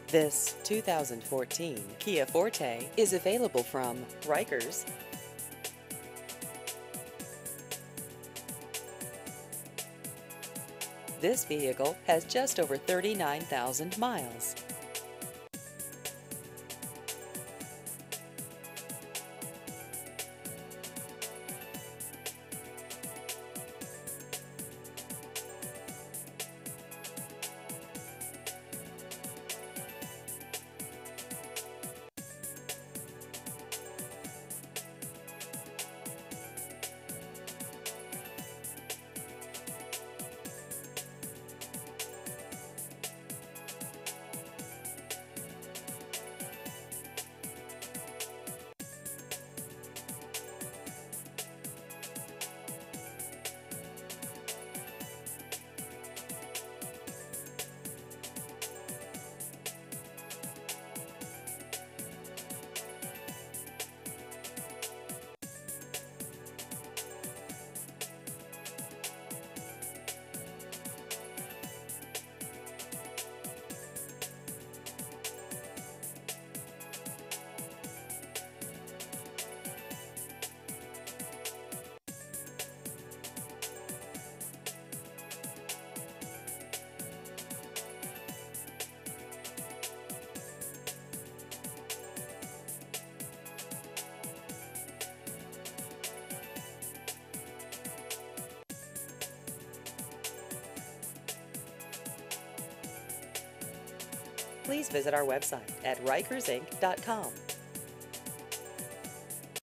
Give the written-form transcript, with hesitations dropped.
This 2014 Kia Forte is available from Rikers. This vehicle has just over 39,000 miles. Please visit our website at rikersinc.com.